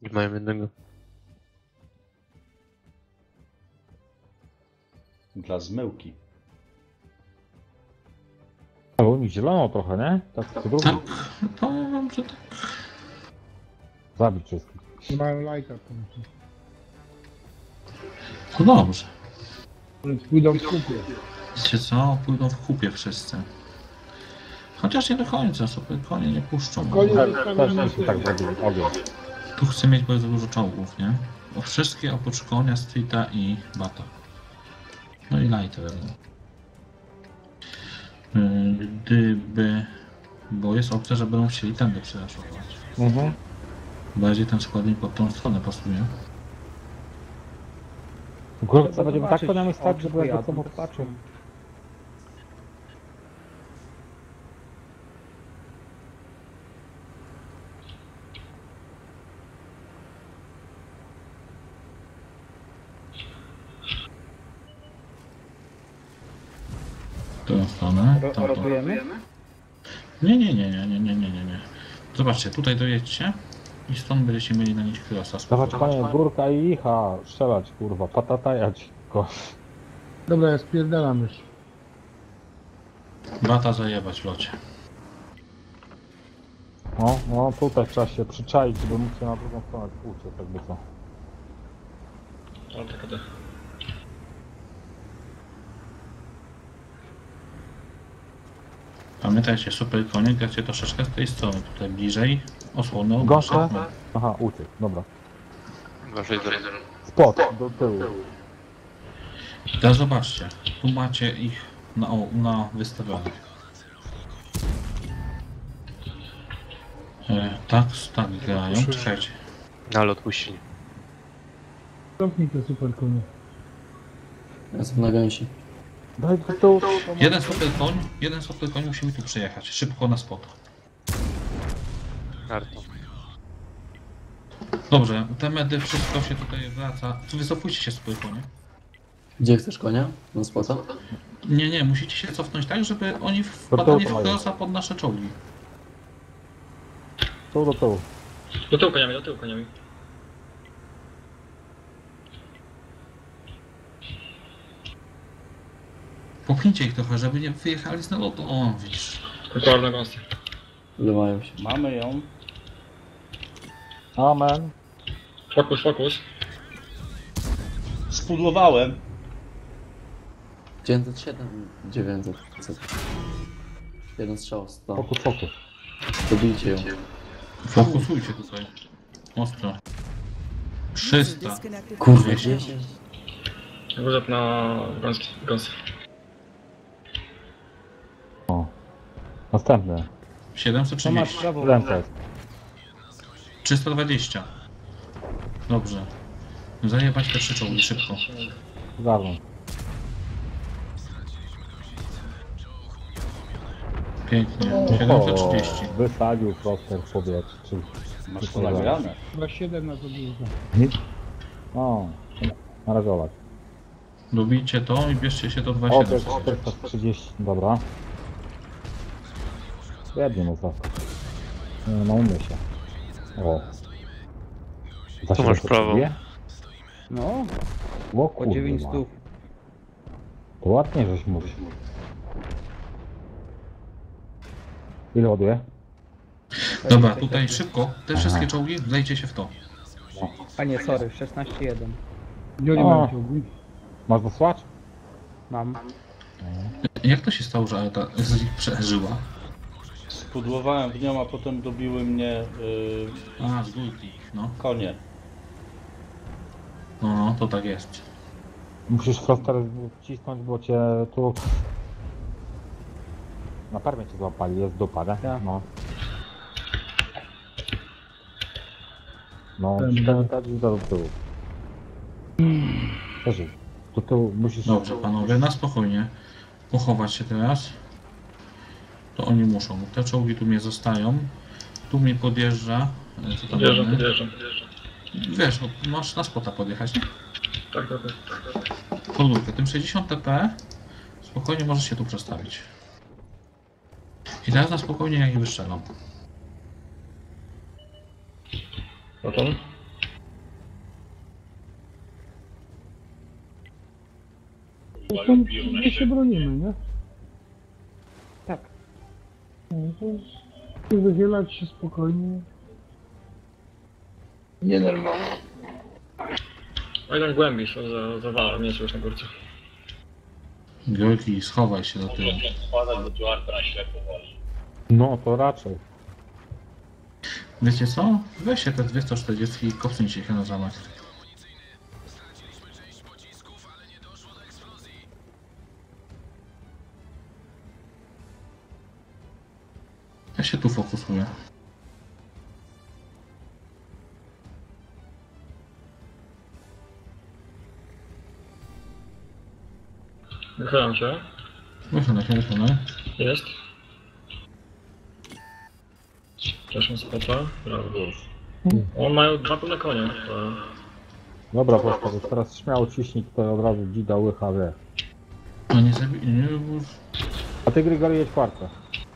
czołgi mają jednego. Dla zmyłki. Było mi zielono trochę, nie? Tak co drugi. Tak, powiem, że tak. Zabić wszystkich. Nie mają lajka. To dobrze. Więc pójdą w kupie. Wiecie co? Pójdą w kupie wszyscy. Chociaż nie do końca, sobie konie nie puszczą. Konie Też zostawią się tak zrobili. Ogień. Tu chcę mieć bardzo dużo czołgów, nie? O wszystkie oprócz konia, streeta i bata. No i lighter. Gdyby... Bo jest opcja, że będą chcieli tędy przeraszować. Mhm. Bardziej ten składnik pod tą stronę pasuje. Górce będziemy tak koniami stać, żeby jakby co podpatrzył. W tą stronę. tamtą. Rotujemy? Nie. Zobaczcie, tutaj dojedźcie i stąd będziecie mieli na nich krosa. Zobacz panie, górka i icha. Strzelać kurwa, patatajać. Dobra, ja spierdalam już. Bata zajebać w locie. No tutaj trzeba się przyczaić, żeby móc się na drugą stronę uciec, jakby co. Pamiętajcie, super konie, gracie troszeczkę z tej strony, tutaj bliżej, osłonę Gąskę? Aha, uciekł, dobra. 260. Spot, do tyłu. Teraz zobaczcie, tu macie ich na wystawionych. Tak grają, czekajcie. Ale odpuścili. Cofnij te super konie. Ja jestem na gęsi. Daj do tyłu. Jeden super koń musimy tu przejechać, szybko na spot. Kartą. Dobrze, te medy, wszystko się tutaj wraca. Wycofujcie się super konie. Gdzie chcesz konia? Na spota? Nie, musicie się cofnąć tak, żeby oni wpadali w krosa pod nasze czołgi. Tu do tyłu. Do tyłu koniami. Popchnijcie ich trochę, żeby nie wyjechali z nalotu. O, widzisz. Dokładna gąstia. Wlewają się. Mamy ją. Amen. Fokus. Spudłowałem. 907, 900. Jeden strzał, 100. Fokus. Dobijcie ją. Fokusujcie tutaj. Ostro. 300. Kurwa, 200. 10. Górze na gąskę. Następny. 730. Ręce jest. 320. Dobrze. Zajebać te 3 czołgi szybko. Zarząd. Pięknie. 730. Wysadził proster w powietrze. Masz to nagrane. Chyba 7 na to dużo. O, narażować. Lubicie to i bierzcie się do O, to jest 2700. 430, dobra. Jednie mu zaskok. No umie się. O. Za Tu masz 700 prawą. bije? No, O po 900. kurwa. To ładnie żeś mówił. Ile ładuje? Dobra, tutaj szybko. Te wszystkie czołgi wlejcie się w to. A nie, sorry, 16,1. Gdzie oni O. mają ciągły? Masz dosłać? Mam. Jak to się stało, że Alta z nich przeżyła? Spudłowałem w nią, a potem dobiły mnie A, z górki, no. konie. No, to tak jest. Musisz proster wcisnąć, bo cię tu... Na permie cię złapali, jest dupa, nie? Tak. No. No, tak do tyłu. Przeżyj. Do tyłu musisz... Dobrze, panowie, na spokojnie. Pochować się teraz. To oni muszą. Te czołgi tu mnie zostają. Tu mnie podjeżdża. Co tam mamy? Podjeżdżam. Wiesz, no, masz na spota podjechać, nie? Tak. Pod górkę. Tym 60 TP spokojnie możesz się tu przestawić. I teraz na spokojnie jak ich wystrzelam. Gotowy? Zresztą my się bronimy, nie? Tak. No, to wychylać się spokojnie. O jeden głębiej są zawałem, jest już na górce. Georgi, schowaj się do tyłu. No to raczej. Wiecie co? Weźcie te 240 i kopnijcie się na zamek. Ja się tu fokusuję. Wychylam się. Wychylaj się, wychylaj. Jest. Proszę spota. Brawo. On mają 2 pełne konie. To... Dobra, postawię. Teraz śmiało ciśnij tutaj od razu dzida łycha, wie. No nie zabij... Nie, bo... A ty Grigori jedź parkę.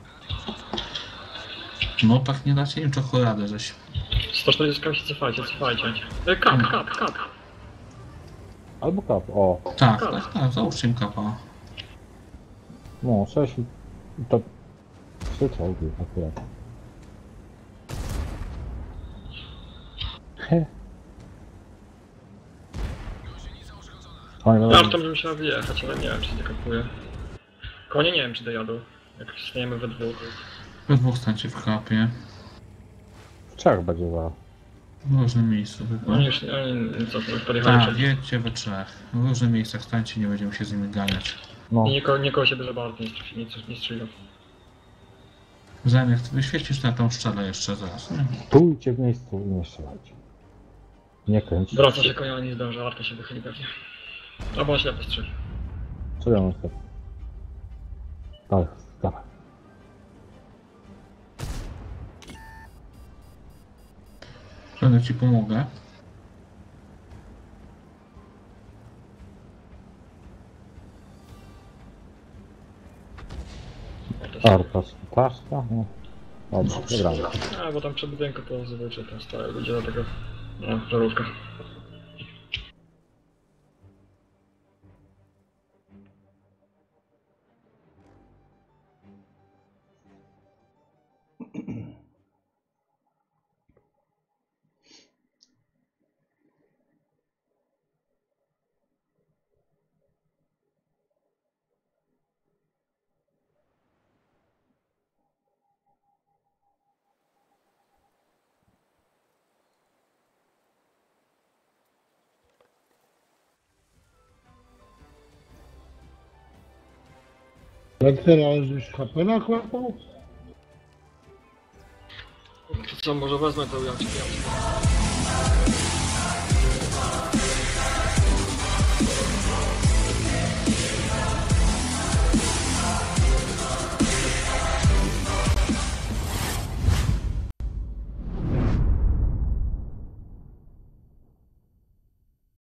No tak nie dacie im czekoladę, żeś... 140 się cofajcie. Kap. Albo kap, o. Tak, załóżcie im kapa. No, 6 i to... 3 czołgi akurat. He. Fajne, Ja w to bym musiała wyjechać, ale nie wiem, czy się kapuje. Konie nie wiem, czy dojadą. Jak staniemy we dwóch. We dwóch stańcie w kapie. w trzech będzie zaraz. W różnym miejscu tylko. Oni już już podjechali Tak, przed. jedźcie we trzech. W różnych miejscach stańcie, nie będziemy się z nimi ganiać. No, I nikogo się byle bardzo nie strzelił. Zamiast wyświecisz na tą szczelę jeszcze zaraz. Nie? stójcie w miejscu i nie strzelajcie. Nie kręć. Wraca się konia, ale nie zdąży, Arka się wychyli pewnie. Albo on się postrzeli. Co ja mam sobie? Tak, dawaj. Będę ci pomogę. Artas, paszka, no. Dobrze, wygramy. A, bo tam przed budynkiem to zwyczaj tam stoi, ludzie do tego... No, żarówka. Jak teraz już kapela chłapał? To co, może wezmę to ja.